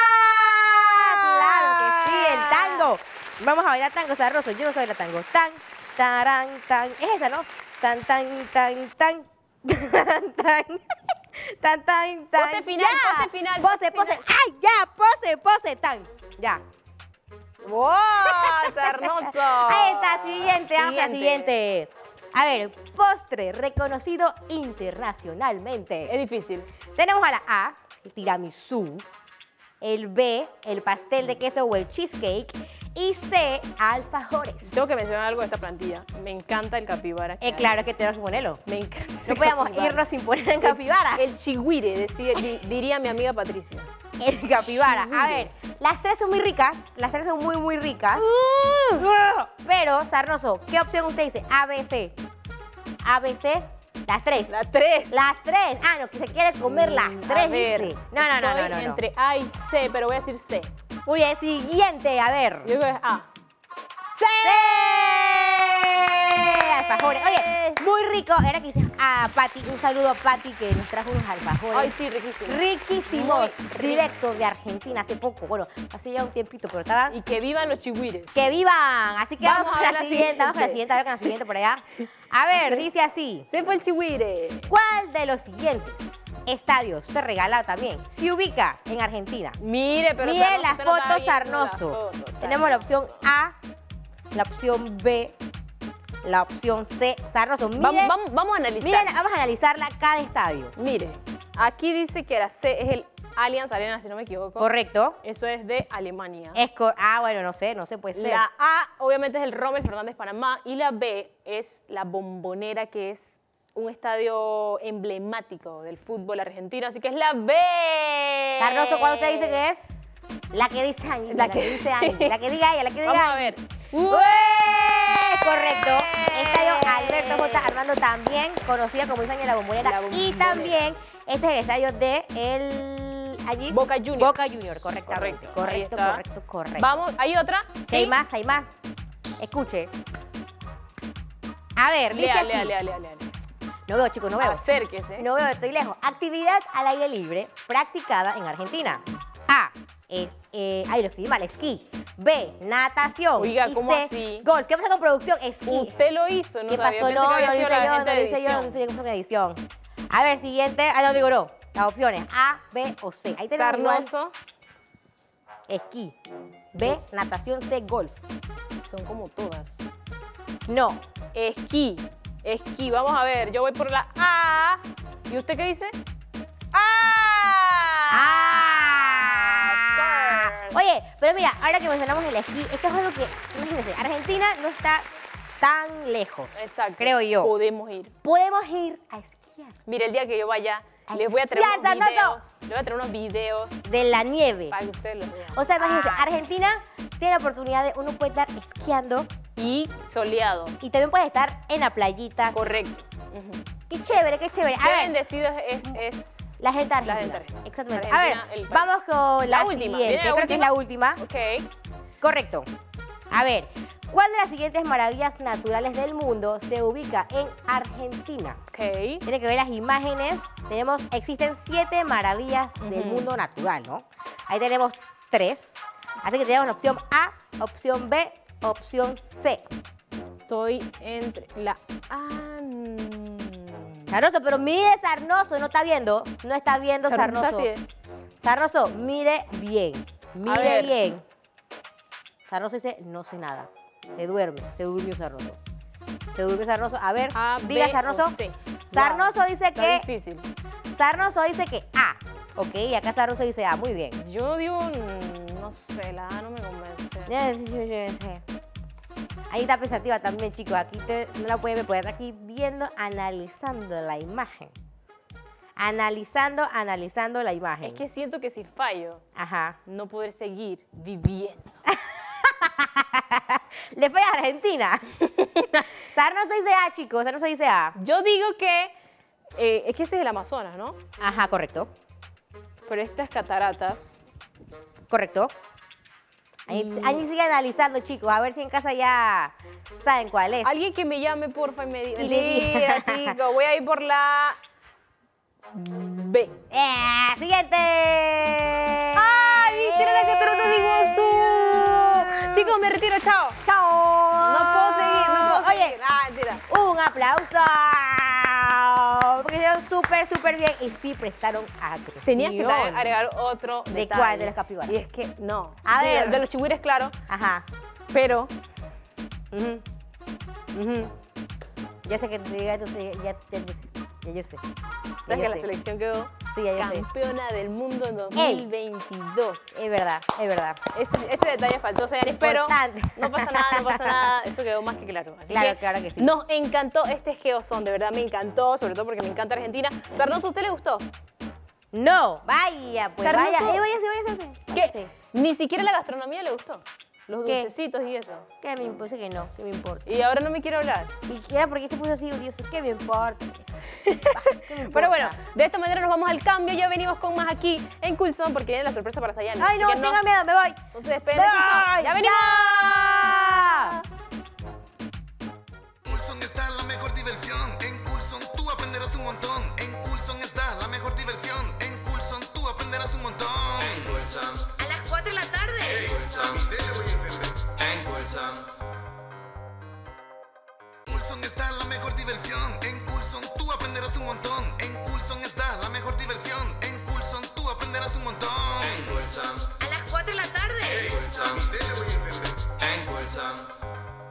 Claro que sí, el tango. Vamos a bailar tango, Sarnoso. Yo no sé bailar tango. Tan, tarán, tan. Es esa, ¿no? Tan, tan, tan, tan. Tan, tan. Tan, tan, tan. Pose final, Ya. pose final, Pose, pose pose. final. ¡Ay, ya! Pose, pose, tan. Ya. ¡Wow! Sarnoso. Ahí está, siguiente, vamos a la siguiente. A ver, postre reconocido internacionalmente. Es difícil. Tenemos a la A, el tiramisú, el B, el pastel de queso o el cheesecake, y C, alfajores. Tengo que mencionar algo de esta plantilla. Me encanta el capibara. que Eh, hay. claro, es que tenemos que ponerlo. Me encanta. No ese podíamos capibara. irnos sin poner en capibara. El chihuire, decía- di- diría mi amiga Patricia. El capibara. A Chihuire. ver, las tres son muy ricas, las tres son muy, muy ricas. Pero, Sarnoso, ¿qué opción usted dice? A, B, C. A, B, C, las tres. La tres. Las tres. Ah, no, que se quiere comer las Mm, tres, a ver, dice. No, no, no, no, estoy no, no. entre A y C, pero voy a decir C. Muy bien, siguiente, a ver. Yo digo que es A. ¡Sí! Alfajores. Oye, muy rico. Era que dices a Pati, un saludo a Pati que nos trajo unos alfajores. Ay, sí, riquísimo. Riquísimos, Muy rico. directos de Argentina hace poco. Bueno, hace ya un tiempito, pero estaban. Y que vivan los chihuires. ¡Que vivan! Así que vamos, Vamos a a ver la la siguiente, vamos a la siguiente. siguiente, a ver con la siguiente por allá. A ver, dice así. Se fue el chihuire. ¿Cuál de los siguientes estadios se regala también? Se ubica en Argentina. Mire, pero Miren Sarnoso, las usted no está fotos, viendo las Sarnoso. fotos, Tenemos la opción Sarnoso. A, la opción B, la opción C. Sarnoso, miren, Vamos, vamos, vamos a analizar. miren, vamos a analizarla cada estadio. Mire, aquí dice que la C es el Allianz Arena, si no me equivoco. ¿Correcto? Eso es de Alemania. Es cor- ah, bueno, no sé, no sé, puede ser. La A, obviamente, es el Rommel Fernández Panamá. Y la B es la Bombonera, que es un estadio emblemático del fútbol argentino. Así que es la B. Sarnoso, ¿cuál usted dice que es? La que dice Ángel, la, La que que- dice Ángel, la que diga ella, la que diga Vamos a Ángel. ver. ¡Ué! Correcto. Estadio Alberto J. Armando, también conocida como dice Ángel, la Bombonera. La Y Bombonera. también este es el estadio de el allí. Boca Juniors. Boca Junior, correctamente. Correcto, ahí Correcto, está. correcto, correcto. Vamos, ¿hay otra? Sí, hay más, hay más. Escuche. A ver, dice Lea, así. lea, lea, lea, lea. No veo, chicos, no veo. Acérquese. No veo, estoy lejos. Actividad al aire libre practicada en Argentina. A. Eh, eh, ay, lo escribí mal, esquí. B. Natación. Oiga, Y ¿cómo C, así? Golf. ¿Qué pasa con producción? Esquí. Usted lo hizo, ¿no? ¿Qué sabía. pasó? Pensé No, que había no lo sido hice la yo, no gente lo de hice yo, no edición. hice yo, que fue en edición. A ver, siguiente. Ah, no digo no. Las opciones A, B o C. Ahí tenemos igual. Sarnoso. Esquí. B, natación. C, golf. Son como todas. No. Esquí. Esquí. Vamos a ver. Yo voy por la A. ¿Y usted qué dice? ¡A! ¡Ah! Oye, pero mira, ahora que mencionamos el esquí, esto es algo que, imagínense, Argentina no está tan lejos. Exacto. Creo yo. Podemos ir. Podemos ir a esquiar. Mire, el día que yo vaya, A les voy a traer esquiar, unos Sarnoso. videos. Les voy a traer unos videos De la nieve. para que ustedes los vean. O sea, imagínense, Ah. Argentina tiene la oportunidad de uno puede estar esquiando Y soleado. y también puede estar en la playita. Correcto. Ujú. Qué chévere, qué chévere. A Qué ver, bendecido es, es... la gente La argentina. gente argentina. Exactamente. Argentina, a el ver, país. vamos con la, La última. siguiente. ¿Viene la Creo que es la última. Ok. Correcto. A ver, ¿Cuál de las siguientes maravillas naturales del mundo se ubica en Argentina? Ok. Tiene que ver las imágenes. Tenemos, existen siete maravillas del mundo natural, ¿no? Ahí tenemos tres. Así que tenemos la opción A, opción B, opción C. Estoy entre la... Ah, mm. Sarnoso, pero mire Sarnoso, ¿no está viendo? No está viendo Sarnoso Sarnoso. está así, Sarnoso, mire bien, mire ver. bien. Sarnoso dice, no sé nada. Se duerme, se durmió Sarnoso. Se durmió Sarnoso. A ver, A, diga B Sarnoso. o C. Sarnoso Wow, dice está que... difícil. Sarnoso dice que A. Ok, y acá Sarnoso dice A. Muy bien. Yo digo, mm, no sé, la A no me convence. Ahí está pensativa también, chicos. Aquí te, no la pueden ver, aquí viendo, analizando la imagen. Analizando, analizando la imagen. Es que siento que si fallo, Ajá. no podré seguir viviendo. Le fue a Argentina. Sarnoso dice A, chicos. Sarnoso dice A. Yo digo que, eh, es que ese es el Amazonas, ¿no? Ajá, correcto. Pero estas cataratas, Correcto. Ahí, ahí sigue analizando, chicos. A ver si en casa ya saben cuál es. alguien que me llame, porfa, y me diga, Y le diga. mira, chicos, voy a ir por la B. Eh, ¡Siguiente! ¡Ay, viste la catarata de Iguazú! Chicos, me retiro, chao. ¡Chao! No puedo seguir, no puedo Oye, seguir. Ah, mentira. un aplauso. Porque hicieron súper, súper bien y sí prestaron atención. Tenías que también agregar otro ¿De detalle. cuál? ¿De los capibaras? Y es que, no. A Sí, ver. de los chihuires, claro, Ajá. pero... Ujú. Ujú. Yo sé que tú ya, tú sé, ya, ya, yo sé. Ya yo sé. Ya ¿Sabes yo que la sé. selección quedó Sí, ya yo sé. campeona del mundo en dos mil veintidós? Es verdad, es verdad. Ese, ese detalle faltó, Sayanis, pero Importante. no pasa nada, no pasa nada. Eso quedó más que claro. Así Claro, que claro que sí. Nos encantó este Geozón, de verdad me encantó, sobre todo porque me encanta Argentina. Sarnoso, ¿a usted le gustó? No, vaya, pues Sarnoso. vaya. Eh, váyase, váyase. ¿Qué? Váyase. Ni siquiera la gastronomía le gustó. Los ¿Qué? dulcecitos y eso. ¿Qué me importa? Que no, ¿qué me importa? Y ahora no me quiere hablar. Y quiera porque se puso así odioso. ¿Qué me importa? ¿Qué me importa? Pero bueno, de esta manera nos vamos al cambio. Ya venimos con más aquí en Coulson porque viene la sorpresa para Sayanis. Ay, no, Así que tenga miedo, me voy. No se despeguen de Coulson. ¡Ya venimos! Coulson está la mejor diversión. En Coulson tú aprenderás un montón. En Coulson está la mejor diversión. En Coulson tú aprenderás un montón. En Coulson, A las cuatro de la tarde. en Coulson, en Coulson. Coulson está la mejor diversión. En Coulson tú aprenderás un montón. En Coulson está la mejor diversión. En Coulson tú aprenderás un montón. En Coulson, A las cuatro de la tarde. en Coulson, en Coulson.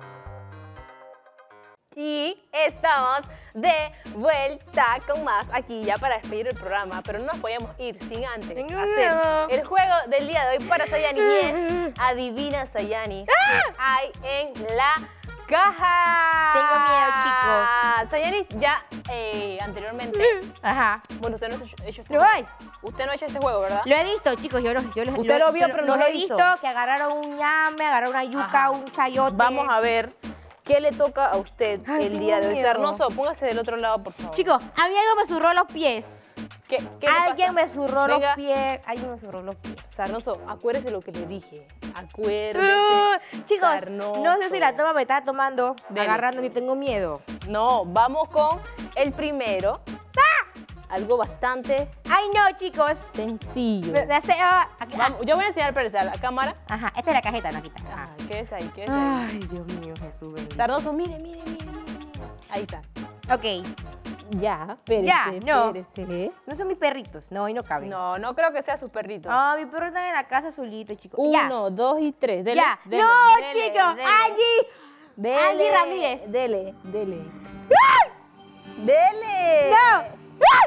Y estamos de vuelta con más aquí ya para despedir el programa, pero no nos podíamos ir sin antes Tengo hacer miedo. el juego del día de hoy para Sayanis y es Adivina Sayanis que hay en la caja. Tengo miedo, chicos. Sayanis ya eh, anteriormente, Ajá. bueno, usted no ha hecho, hecho este Me juego. voy. Usted no ha hecho este juego, ¿verdad? Lo he visto, chicos, yo, los, yo los, Usted lo vio, yo pero los no lo he hizo. visto, que agarraron un ñame, agarraron una yuca, Ajá. un chayote. Vamos a ver qué le toca a usted Ay, el día de hoy. tengo miedo. Sarnoso, póngase del otro lado, por favor. Chicos, a mí algo me zurró los pies. ¿Qué, qué le Alguien pasa? me zurró Venga. los pies. Alguien me zurró los pies. Sarnoso, acuérdese lo que le dije. Acuérdese. Uh, chicos, Sarnoso. no sé si la toma me está tomando, Dele. agarrándome, tengo miedo. No, vamos con el primero. Algo bastante Ay, no, chicos. sencillo. Me, me hace... ah, aquí- ah. Vamos, yo voy a enseñar a la cámara. Ajá, esta es la cajeta, no, quita. Ah, Ajá. quédese ahí, quédese ahí. Ay, Dios mío, Jesús bendito. Sarnoso, mire, mire, mire, mire, mire. Ahí está. Ok, Ya, espérese, Ya, no. espérese. no son mis perritos. No, ahí no caben. No, no creo que sea su perrito. Ah, mi perro está en la casa solito, chicos. Ya. Uno, dos y tres. Dele, Ya. dele, no, dele, chicos. dele. Allí. Dele, Angie Ramírez. Dele, dele. Dele. No.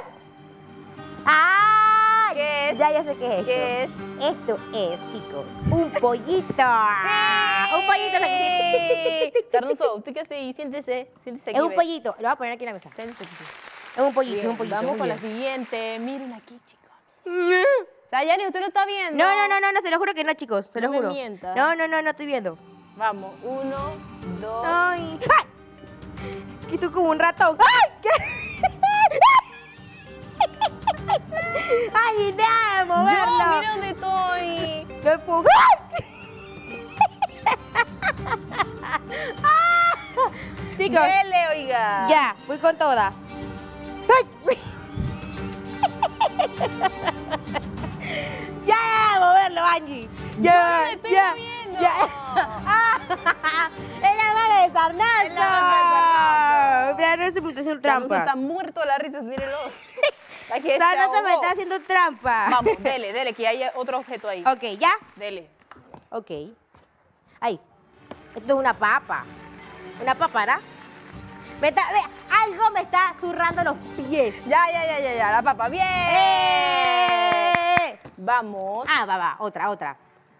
¡Ah! ¿Qué es? Ya, ya sé qué es. ¿Qué esto. Esto es, chicos, un pollito. Un pollito. ¡Sí! Sarnoso, usted qué hace ahí, siéntese, siéntese aquí. Es un ve. pollito. Lo voy a poner aquí en la mesa. Siéntese aquí. Es un pollito, es Bien, un pollito. vamos muy con la bien. siguiente. Miren aquí, chicos. Sayani, ¿usted lo está viendo? No, no, no, no, no, se lo juro que no, chicos. Se No lo me juro. mienta. No, no, no, no estoy viendo. Vamos, uno, dos. Ay. ¡Ay! Que estoy como un ratón. ¡Ay! ¿Qué? ¡Ay, nada, moverlo! Yo, mira dónde estoy. No puedo. ¡Ay! Chicos, Dele, oiga. ya, voy con toda. ¡Ay! ¡Ya! ¡Moverlo, Angie! ¡Ya! no me estoy ya, moviendo. ya. ¡Ah! ¡Es la mano de Sarnazo! Es la mano de Sarnazo. Vean esa imitación Sarnoso trampa. está muerto de la risa, mírenlo. Aquí se Sarnazo me ahogó. está haciendo trampa. Vamos, dele, dele, que hay otro objeto ahí. Ok, ¿ya? Dele. Ok. Ay, esto es una papa. Una papa, ¿verdad? Me está- ve, algo me está zurrando los pies. Ya, ya, ya, ya, ya, la papa. ¡Bien! ¡Eh! Vamos. Ah, va, va, otra, otra.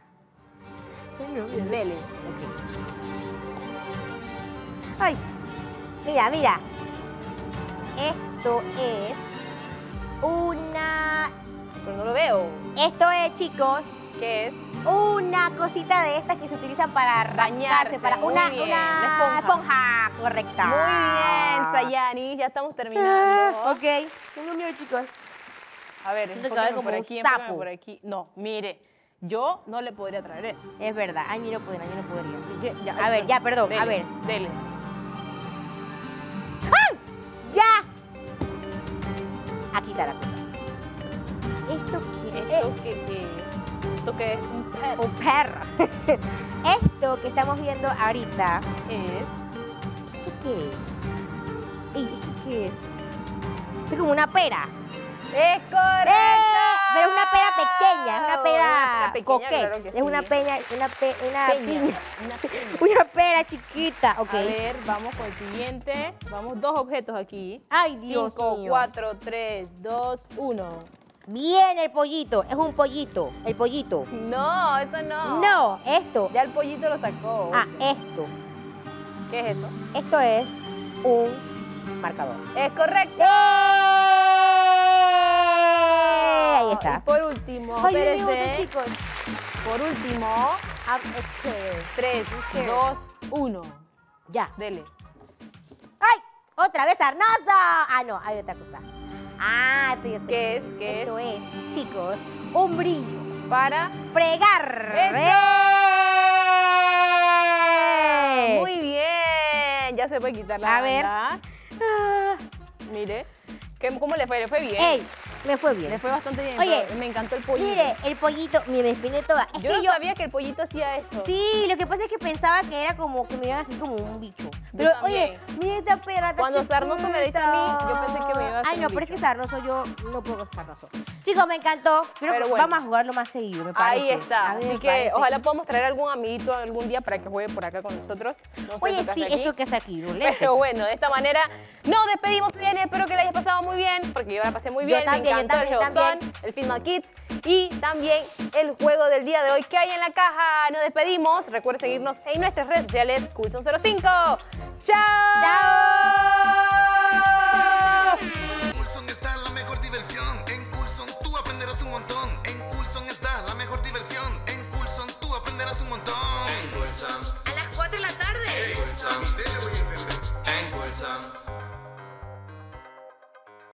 Dele. Ay, mira, mira. Esto es una... Pero no lo veo. Esto es, chicos, ¿Qué es? una cosita de estas que se utilizan para Bañarse, bañarse, para muy una, bien, una una esponja. correcta. Muy bien, Sayani. Ya estamos terminando. Ah, ok, tengo miedo, chicos. A ver, Siento que enfócame cabe como por un aquí, enfócame sapo. por aquí. No, mire, yo no le podría traer eso. Es verdad, Angie no podría, Angie no podría. Así que ya. A ver, ya, perdón, Dele, a ver. Dele. ¡Ya! Aquí está la cosa. ¿Esto qué es? ¿Esto qué es? ¿Esto qué es? Un perro. Un perro. Esto que estamos viendo ahorita, Es. ¿esto qué es? Ey, ¿esto qué es? Es como una pera. ¡Es correcto! ¡Eh! Pero es una pera pequeña, es una pera, Una pequeña, coquet. claro que es sí. una peña, una, pe, una Peña, piña. una peña. Una pera chiquita, ok. A ver, vamos con el siguiente. Vamos, dos objetos aquí. Ay, Dios Cinco, mío. cuatro, tres, dos, uno. Bien, el pollito, es un pollito, el pollito. No, eso no. No, esto. Ya el pollito lo sacó. Ah, esto. ¿Qué es eso? Esto es un marcador. Es correcto. Ahí Y está. por último, Ay, Dios mío, espérese. chicos. Por último, I'm scared. tres, scared. dos, uno. Ya. Dele. ¡Ay! ¡Otra vez Arnaldo! Ah, no, hay otra cosa. Ah, esto yo sé. ¿Qué es? ¿Qué Esto es, chicos, un brillo. Para. ¡Fregar! ¡Eso! ¡Eh! Muy bien. Ya se puede quitar la A ver. banda. Ah. Mire. ¿Qué- ¿Cómo le fue? Le fue bien. ¡Ey! Me fue bien. Le fue bastante bien. Oye, pero me encantó el pollito. Mire, el pollito, me despiné toda. Es yo que no yo, sabía que el pollito hacía esto. Sí, lo que pasa es que pensaba que era como que me iban a hacer como un bicho. Pero también. oye, mira esta pera. está Cuando Sarnoso me dice a mí, yo pensé que me iba a hacer Ay, no, un pero es que bicho. Sarnoso yo no puedo con Sarnoso. Chicos, me encantó. Creo Pero que bueno. vamos a jugarlo más seguido, me parece. Ahí está. A mí Así me que parece. ojalá podamos traer algún amiguito algún día para que juegue por acá con nosotros. No sé Oye, eso que sí, hace aquí. esto que hace aquí, rulete. Pero bueno, de esta manera nos despedimos, bien. Espero que la hayas pasado muy bien, porque yo la pasé muy Yo bien. también, me yo encantó también, el Geozón, el Fitman Kids y también el juego del día de hoy que hay en la caja. Nos despedimos. Recuerden seguirnos en nuestras redes sociales, Coulson cero cinco. ¡Chao! ¡Chao! En Coulson está la mejor diversión. En Coulson tú aprenderás un montón. En Coulson está la mejor diversión. En Coulson tú aprenderás un montón. En Coulson.